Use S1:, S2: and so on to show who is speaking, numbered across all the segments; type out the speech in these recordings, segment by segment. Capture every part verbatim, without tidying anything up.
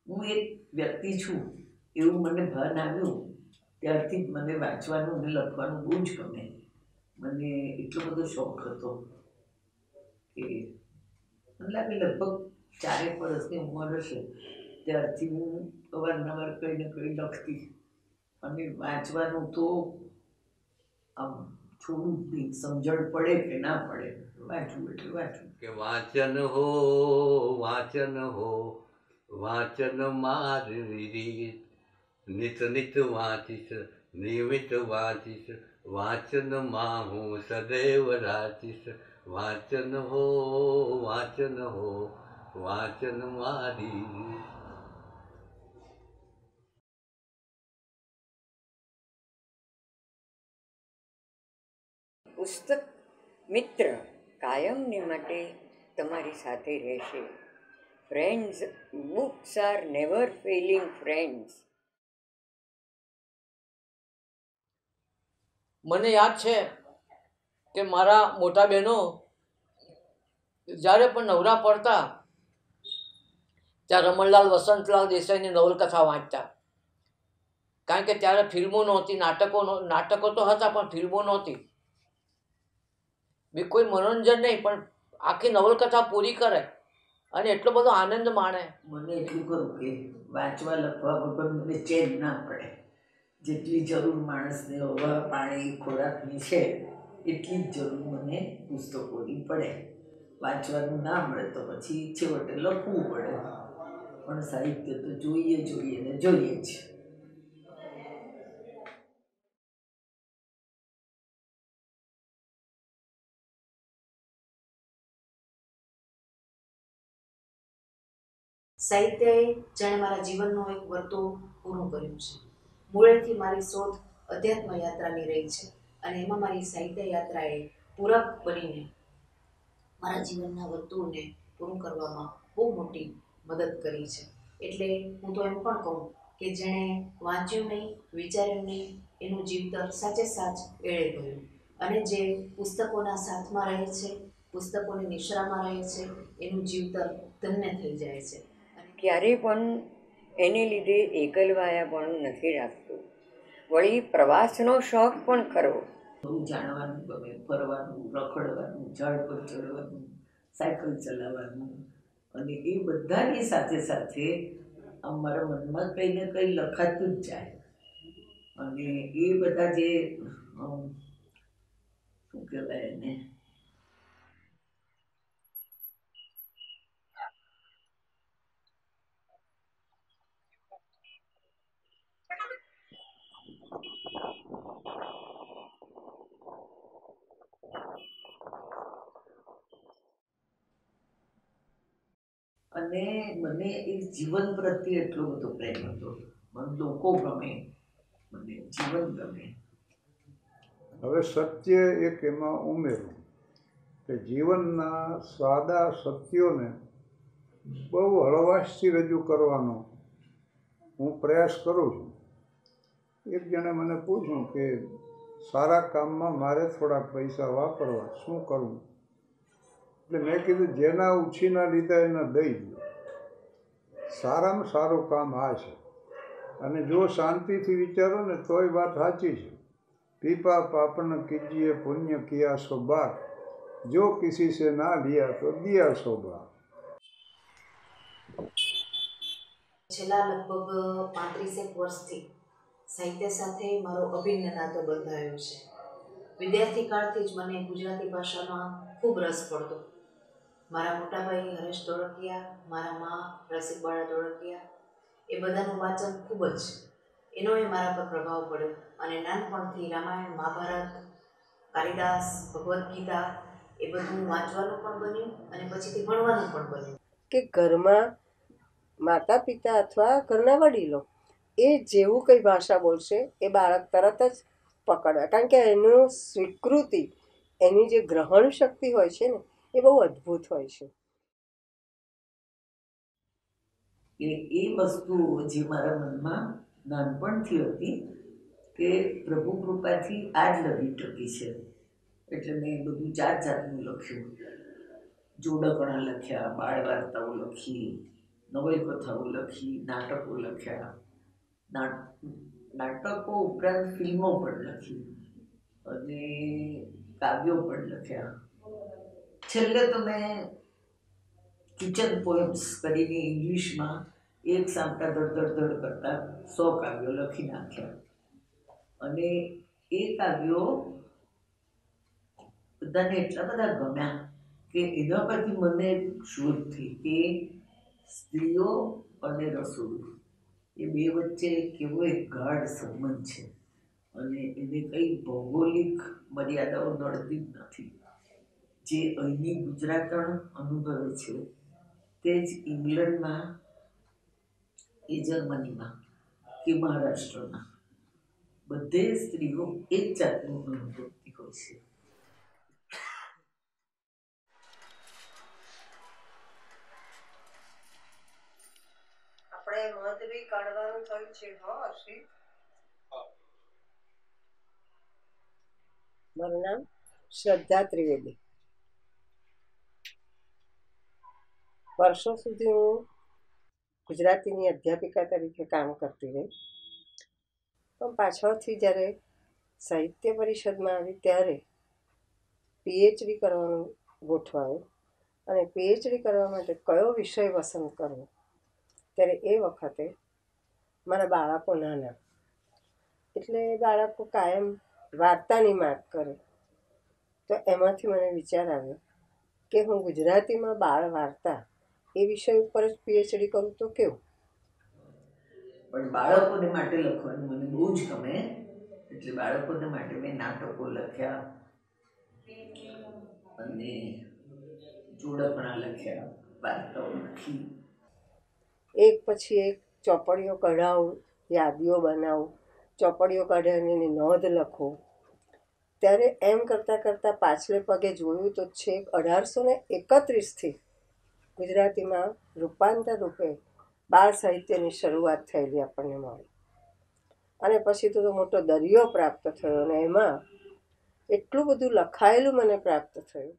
S1: હું એક વ્યક્તિ છું એવું મને ભાન આવ્યું ત્યારથી જ મને વાંચવાનું અને લખવાનું બહુ જ ગમે. મને એટલો બધો શોખ હતો કે મને લાગે લગભગ ચારેક વર્ષની ઉંમર હશે ત્યારથી હું અવારનવાર કંઈ ને કંઈ લખતી. અને વાંચવાનું તો આમ થોડું જ નહીં, સમજણ પડે કે ના પડે વાંચવું એટલે વાંચવું.
S2: કે વાંચન હો વાંચન હો વાંચન મારી રીત, નિત નિત વાંચીશ નિયમિત વાંચીશ, વાંચનમાં હું સદૈવ રાચીશ. વાંચન હો વાંચન હો વાંચન મારી રીત.
S3: પુસ્તક મિત્ર કાયમને માટે તમારી સાથે રહેશે. Friends, books are never failing friends.
S4: મને યાદ છે કે મારા મોટા બહેનો જ્યારે પણ નવરા પડતા ત્યાં રમણલાલ વસંતલાલ દેસાઈની નવલકથા વાંચતા. કારણ કે ત્યારે ફિલ્મો નહોતી, નાટકો નાટકો તો હતા પણ ફિલ્મો નહોતી. બી કોઈ મનોરંજન નહીં, પણ આખી નવલકથા પૂરી કરે અને એટલો બધો આનંદ માણે.
S1: મને એટલું કહું કે વાંચવા લખવા વગર મને ચેન ના પડે. જેટલી જરૂર માણસને હવા પાણી ખોરાકની છે એટલી જ જરૂર મને પુસ્તકોની પડે. વાંચવાનું ના મળે તો પછી છેવટે લખવું પડે, પણ સાહિત્ય તો જોઈએ જોઈએ ને જોઈએ જ.
S5: સાહિત્યએ જાણે મારા જીવનનું એક વર્તુળ પૂરું કર્યું છે. મૂળેથી મારી શોધ અધ્યાત્મ યાત્રાની રહી છે અને એમાં મારી સાહિત્ય યાત્રાએ પૂરક બનીને મારા જીવનના વર્તુળને પૂરું કરવામાં બહુ મોટી મદદ કરી છે. એટલે હું તો એમ પણ કહું કે જેણે વાંચ્યું નહીં, વિચાર્યું નહીં, એનું જીવતર સાચે સાચ એળે ગયું. અને જે પુસ્તકોના સાથમાં રહે છે, પુસ્તકોની નિશ્રામાં રહે છે, એનું જીવતર ધન્ય થઈ જાય છે.
S3: ક્યારેય પણ એને લીધે એકલવાયા પણ નથી રાખતું. વળી પ્રવાસનો શોખ પણ ખરો.
S1: બહુ જાણવાનું ગમે, ફરવાનું, રખડવાનું, ઝાડ પર ચડવાનું, સાયકલ ચલાવવાનું, અને એ બધાની સાથે સાથે અમારા મનમાં કંઈ ને કંઈ લખાતું જ જાય. અને એ બધા જે શું કહેવાય એને અને મને એ જીવન પ્રત્યે એટલો બધો પ્રેમ હતો. મને લોકો ગમે, મને જીવન ગમે.
S6: હવે સત્ય એક એમાં ઉમેરું કે જીવનના સાદા સત્યોને બહુ હળવાશથી રજૂ કરવાનો હું પ્રયાસ કરું છું. એક જણે મને પૂછ્યું કે સારા કામમાં મારે થોડા પૈસા વાપરવા, શું કરવું? એટલે મેં કીધું જેના ઉછીના લીધા એને દઈ દો. સારામાં સારું કામ આ છે. અને જો શાંતિથી વિચારો ને તોય વાત સાચી છે. पीपा पापन कीजिए पुण्य किया सो बात, जो किसी से ना लिया तो दिया सो बात.
S5: છેલ્લા લગભગ પાંત્રીસેક વર્ષથી સાહિત્ય સાથે મારો અભિન્ન નાતો બંધાયો છે. વિદ્યાર્થી કાળથી જ મને ગુજરાતી ભાષામાં ખૂબ રસ પડતો. મારા મોટાભાઈ હરેશ ધોળકિયા, મારા મા રસિકબાળા ધોળકિયા, એ બધાનું વાંચન ખૂબ જ, એનો એ મારા પર પ્રભાવ પડ્યો. અને નાનપણથી રામાયણ, મહાભારત, કાલિદાસ, ભગવદ્ ગીતા એ બધું વાંચવાનું પણ બન્યું અને પછીથી ભણવાનું પણ બન્યું.
S7: કે ઘરમાં માતા પિતા અથવા ઘરના વડીલો એ જેવું કંઈ ભાષા બોલશે એ બાળક તરત જ પકડે, કારણ કે એનું સ્વીકૃતિ, એની જે ગ્રહણ શક્તિ હોય છે ને એ બહુ અદ્ભુત હોય છે.
S1: એ વસ્તુ જે મારા મનમાં નાનપણથી હતી કે પ્રભુ કૃપાથી આ જ લગી ટકી છે. એટલે મેં બધું જાત જાતનું લખ્યું. જોડકણા લખ્યા, બાળ વાર્તાઓ લખી, નવલકથાઓ લખી, નાટકો લખ્યા, નાટકો ઉપરાંત ફિલ્મો પણ લખી અને કાવ્યો પણ લખ્યા. છેલ્લે તો મેં કિચન પોએમ્સ કરીને ઇંગ્લિશમાં એક સામટા ધડ ધડ ધડ કરતા સો કાવ્યો લખી નાખ્યા. અને એ કાવ્યો બધાને એટલા બધા ગમ્યા કે એના પરથી મને શોધ થઈ કે સ્ત્રીઓ અને રસોડું એ બે વચ્ચે કેવો એક ગાઢ સંબંધ છે અને એને કંઈ ભૌગોલિક મર્યાદાઓ નડતી જ નથી. જે અહીંની ગુજરાતણ અનુભવે છે તે જ ઇંગ્લેન્ડમાં કે જર્મનીમાં કે મહારાષ્ટ્રમાં બધે સ્ત્રીઓ એક જાતનું અનુભવતી હોય છે.
S7: આપણે મધ બી કાઢવાનું થયું છે. હા શ્રી મારું નામ શ્રદ્ધા ત્રિવેદી. વર્ષો સુધી હું ગુજરાતીની અધ્યાપિકા તરીકે કામ કરતી રહી, પણ પાછળથી જ્યારે સાહિત્ય પરિષદમાં આવી ત્યારે પીએચડી કરવાનું ગોઠવાયું અને પીએચડી કરવા માટે કયો વિષય પસંદ કરવો, ત્યારે એ વખતે મારા બાળકો નાના, એટલે એ બાળકો કાયમ વાર્તાની માંગ કરે, તો એમાંથી મને વિચાર આવ્યો કે હું ગુજરાતીમાં બાળ વાર્તા એ વિષય ઉપર જ પીએચડી કરું તો કેવું.
S1: પણ બાળકોને માટે લખવાનું મને બહુ જ ગમે, એટલે બાળકોને માટે મેં નાટકો લખ્યા અને જોડકણા લખ્યા, વાર્તાઓ લખી.
S7: એક પછી એક ચોપડીઓ કઢાવું, યાદીઓ બનાવું, ચોપડીઓ કાઢીને એની નોંધ લખું. ત્યારે એમ કરતાં કરતાં પાછલે પગે જોયું તો છેક અઢારસો ને એકત્રીસથી ગુજરાતીમાં રૂપાંતર રૂપે બાળ સાહિત્યની શરૂઆત થયેલી આપણને મળી. અને પછી તો મોટો દરિયો પ્રાપ્ત થયો અને એમાં એટલું બધું લખાયેલું મને પ્રાપ્ત થયું.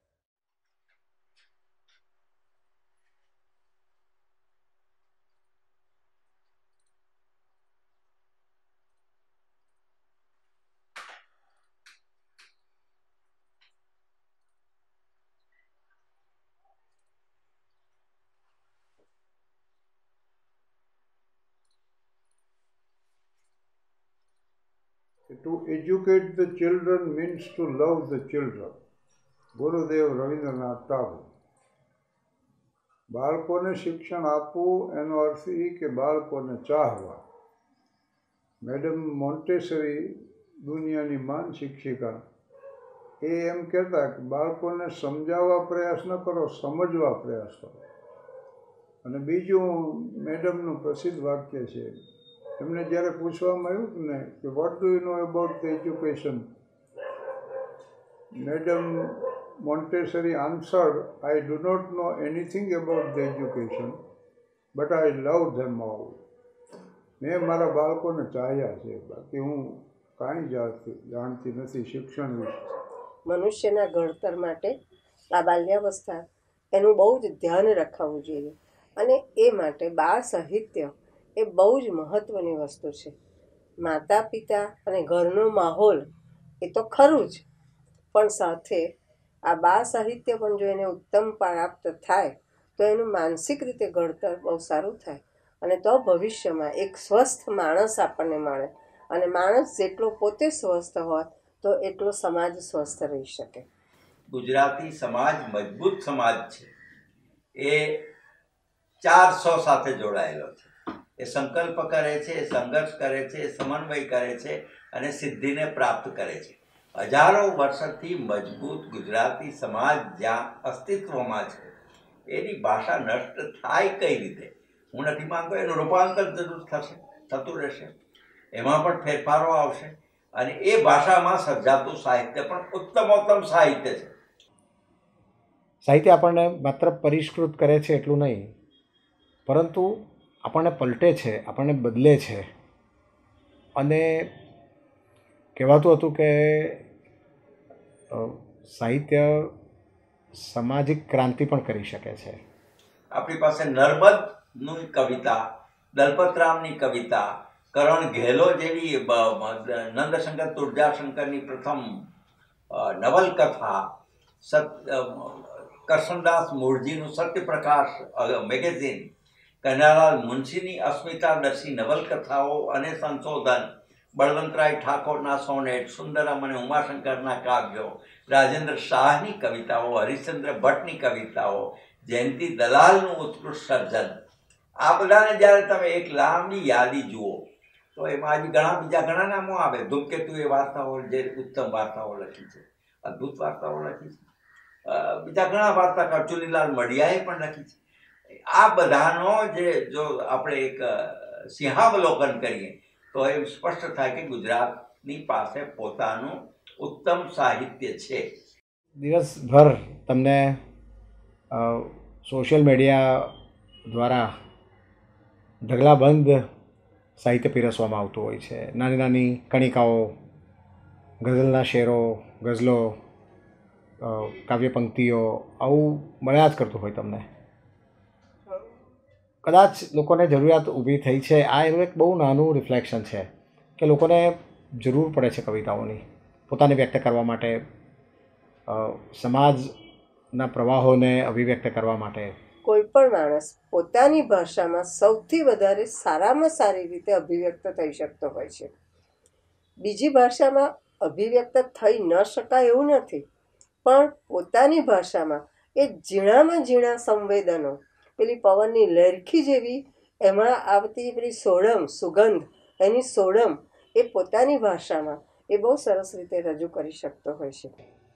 S6: To educate the children means to love the children. ગુરુદેવ રવિન્દ્રનાથ ટાગોર. બાળકોને શિક્ષણ આપવું એનો અર્થ એ કે બાળકોને ચાહવા. મેડમ મોન્ટેસરી, દુનિયાની મહાન શિક્ષિકા, એ એમ કહેતા કે બાળકોને સમજાવવા પ્રયાસ ન કરો, સમજવા પ્રયાસ કરો. અને બીજું મેડમનું પ્રસિદ્ધ વાક્ય છે, એમને જ્યારે પૂછવામાં આવ્યું ને કે what do you know about the education, madam Montessori answered, I do not know anything about the education but I love them all. મેં મારા બાળકોને ચાહ્યા છે, બાકી હું કાંઈ જાણતી જાણતી નથી શિક્ષણ વિશે.
S7: મનુષ્યના ઘડતર માટે આ બાલ્યાવસ્થા એનું બહુ જ ધ્યાન રખાવવું જોઈએ અને એ માટે બાળ સાહિત્ય એ બહુ જ મહત્ત્વની વસ્તુ છે. માતા પિતા અને ઘરનો માહોલ એ તો ખરું જ, પણ સાથે આ બાળ સાહિત્ય પણ જો એને ઉત્તમ પ્રાપ્ત થાય તો એનું માનસિક રીતે ઘડતર બહુ સારું થાય અને તો ભવિષ્યમાં એક સ્વસ્થ માણસ આપણને મળે. અને માણસ જેટલો પોતે સ્વસ્થ હોય તો એટલો સમાજ સ્વસ્થ રહી શકે.
S8: ગુજરાતી સમાજ મજબૂત સમાજ છે. એ ચારસો સાથે જોડાયેલો છે. એ સંકલ્પ કરે છે, સંઘર્ષ કરે છે, સમન્વય કરે છે અને સિદ્ધિને પ્રાપ્ત કરે છે. હજારો વર્ષથી મજબૂત ગુજરાતી સમાજ જ્યાં અસ્તિત્વમાં છે, એની ભાષા નષ્ટ થાય કઈ રીતે હું નથી માનતો. એનું રૂપાંતર જરૂર થશે, થતું રહેશે, એમાં પણ ફેરફારો આવશે અને એ ભાષામાં સર્જાતું સાહિત્ય પણ ઉત્તમોત્તમ સાહિત્ય છે.
S9: સાહિત્ય આપણને માત્ર પરિષ્કૃત કરે છે એટલું નહીં, પરંતુ આપણને પલટે છે, આપણને બદલે છે. અને કહેવાતું હતું કે સાહિત્ય સામાજિક ક્રાંતિ પણ કરી શકે છે.
S8: આપણી પાસે નર્મદ નું કવિતા, દલપતરામની કવિતા, કરણ ઘેલો જેવી નંદશંકર તુળજાશંકરની પ્રથમ નવલકથા, સત્ય કરશનદાસ મૂળજીનું સત્યપ્રકાશ મેગેઝિન, કનૈયાલાલ મુનશીની અસ્મિતાદર્શી નવલકથાઓ અને સંશોધન, બળવંતરાય ઠાકોરના સોનેટ, સુંદરમ અને ઉમાશંકરના કાવ્યો, રાજેન્દ્ર શાહની કવિતાઓ, હરિશ્ચંદ્ર ભટ્ટની કવિતાઓ, જયંતિ દલાલનું ઉત્કૃષ્ટ સર્જન, આ બધાને જ્યારે તમે એક લાંબી યાદી જુઓ તો એમાં હજી ઘણા બીજા ઘણા નામો આવે. ધૂમકેતુ એ વાર્તાઓ જે ઉત્તમ વાર્તાઓ લખી છે, અદ્ભુત વાર્તાઓ લખી છે. બીજા ઘણા વાર્તાકાર ચુનીલાલ મડિયાએ પણ લખી છે. આ બધાનો જે જો આપણે એક સિંહાવલોકન કરીએ તો એ સ્પષ્ટ થાય કે ગુજરાતની પાસે પોતાનું ઉત્તમ સાહિત્ય છે.
S9: દિવસભર તમને સોશિયલ મીડિયા દ્વારા ઢગલાબંધ સાહિત્ય પીરસવામાં આવતું હોય છે. નાની નાની કણિકાઓ, ગઝલના શેરો, ગઝલો, કાવ્ય પંક્તિઓ, આવું મળ્યા જ કરતું હોય તમને. કદાચ લોકોને જરૂરિયાત ઊભી થઈ છે. આ એનું એક બહુ નાનું રિફ્લેક્શન છે કે લોકોને જરૂર પડે છે કવિતાઓની પોતાને વ્યક્ત કરવા માટે, સમાજના પ્રવાહોને અભિવ્યક્ત કરવા માટે.
S7: કોઈ પણ માણસ પોતાની ભાષામાં સૌથી વધારે સારામાં સારી રીતે અભિવ્યક્ત થઈ શકતો હોય છે. બીજી ભાષામાં અભિવ્યક્ત થઈ ન શકાય એવું નથી, પણ પોતાની ભાષામાં એ ઝીણામાં ઝીણા સંવેદનો, પેલી પવનની લહેરખી જેવી એમાં આવતી પેલી સોડમ, સુગંધ, એની સોડમ એ પોતાની ભાષામાં એ બહુ સરસ રીતે રજૂ કરી શકતો હોય છે.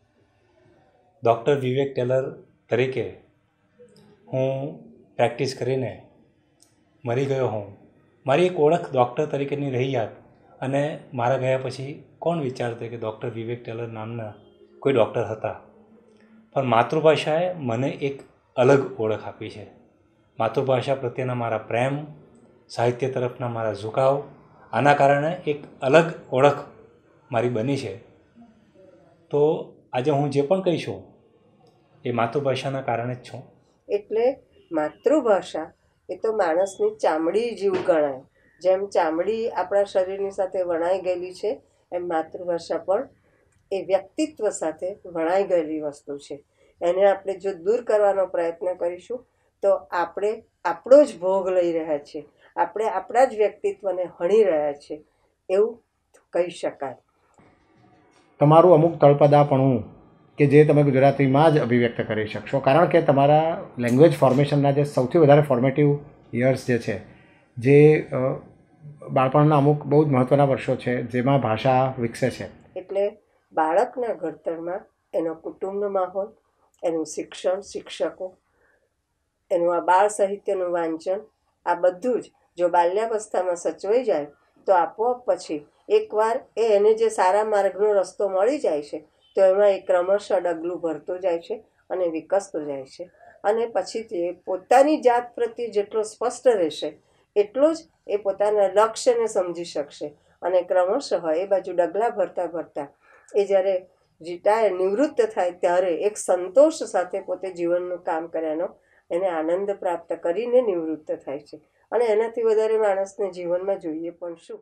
S10: ડૉક્ટર વિવેક ટેલર તરીકે હું પ્રેક્ટિસ કરીને મરી ગયો હું. મારી એક ઓળખ ડૉક્ટર તરીકેની રહી યાદ, અને મારા ગયા પછી કોણ વિચારતે કે ડૉક્ટર વિવેક ટેલર નામના કોઈ ડૉક્ટર હતા. પણ માતૃભાષાએ મને એક અલગ ઓળખ આપી છે. માતૃભાષા પ્રત્યેના મારા પ્રેમ, સાહિત્ય તરફના મારા ઝુકાવ, આના કારણે એક અલગ ઓળખ મારી બની છે. તો આજે હું જે પણ કહીશું એ માતૃભાષાના કારણે જ છું.
S7: એટલે માતૃભાષા એ તો માણસની ચામડી જેવું ગણાય. જેમ ચામડી આપણા શરીરની સાથે વણાઈ ગયેલી છે, એમ માતૃભાષા પણ એ વ્યક્તિત્વ સાથે વણાઈ ગયેલી વસ્તુ છે. એને આપણે જો દૂર કરવાનો પ્રયત્ન કરીશું તો આપણે આપણો જ ભોગ લઈ રહ્યા છીએ, આપણે આપણા જ વ્યક્તિત્વને હણી રહ્યા છીએ એવું કહી શકાય.
S9: તમારું અમુક તળપદાપણું કે જે તમે ગુજરાતીમાં જ અભિવ્યક્ત કરી શકશો, કારણ કે તમારા લેંગ્વેજ ફોર્મેશનના જે સૌથી વધારે ફોર્મેટિવ યર્સ જે છે, જે બાળપણના અમુક બહુ જ મહત્ત્વના વર્ષો છે જેમાં ભાષા વિકસે છે.
S7: એટલે બાળકના ઘડતરમાં એનો કુટુંબનો માહોલ, એનું શિક્ષણ, શિક્ષકો, એનું આ બાળ સાહિત્યનું વાંચન, આ બધું જ જો બાલ્યાવસ્થામાં સચવાઈ જાય તો આપોઆપ પછી એકવાર એ એને જે સારા માર્ગનો રસ્તો મળી જાય છે તો એમાં એ ક્રમશઃ ડગલું ભરતું જાય છે અને વિકસતું જાય છે. અને પછી તે પોતાની જાત પ્રત્યે જેટલો સ્પષ્ટ રહેશે એટલો જ એ પોતાના લક્ષ્યને સમજી શકશે. અને ક્રમશઃ એ બાજુ ડગલા ભરતા ભરતા એ જ્યારે રિટાયર નિવૃત્ત થાય ત્યારે એક સંતોષ સાથે પોતે જીવનનું કામ કર્યાનો એને આનંદ પ્રાપ્ત કરીને નિવૃત્ત થાય છે. અને એનાથી વધારે માણસને જીવનમાં જોઈએ પણ શું.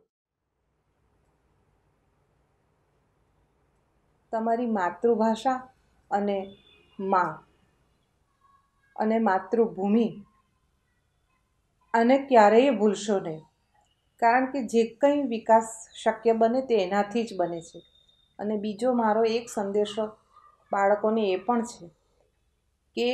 S11: તમારી માતૃભાષા અને મા અને માતૃભૂમિ આને ક્યારેય ભૂલશો નહીં, કારણ કે જે કંઈ વિકાસ શક્ય બને તે એનાથી જ બને છે. અને બીજો મારો એક સંદેશો બાળકોને એ પણ છે કે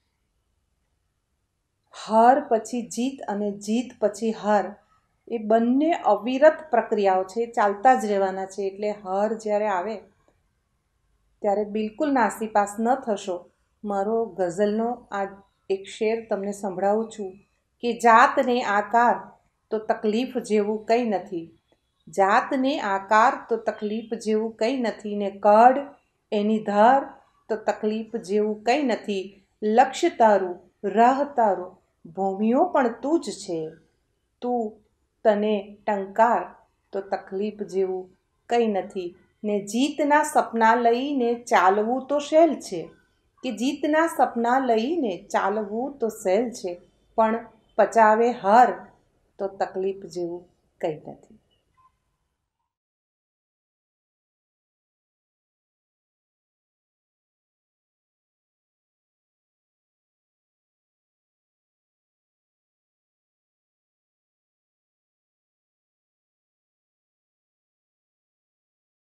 S11: હાર પછી જીત અને જીત પછી હાર એ બંને અવિરત પ્રક્રિયાઓ છે, ચાલતા જ રહેવાના છે. એટલે હાર જ્યારે આવે ત્યારે બિલકુલ નાસીપાસ ન થશો. મારો ગઝલનો આ એક શેર તમને સંભળાવું છું કે જાતને આકાર તો તકલીફ જેવું કંઈ નથી, જાતને આકાર તો તકલીફ જેવું કંઈ નથી, ને કડ એની ધાર તો તકલીફ જેવું કંઈ નથી. લક્ષ્ય તારું, રાહ તારું, ભૂમિઓ પણ તું જ છે, તું તને ટંકાર તો તકલીફ જેવું કંઈ નથી. ને જીતના સપના લઈને ચાલવું તો સહેલ છે, કે જીતના સપના લઈને ચાલવું તો સહેલ છે, પણ પચાવે હાર તો તકલીફ જેવું કંઈ નથી.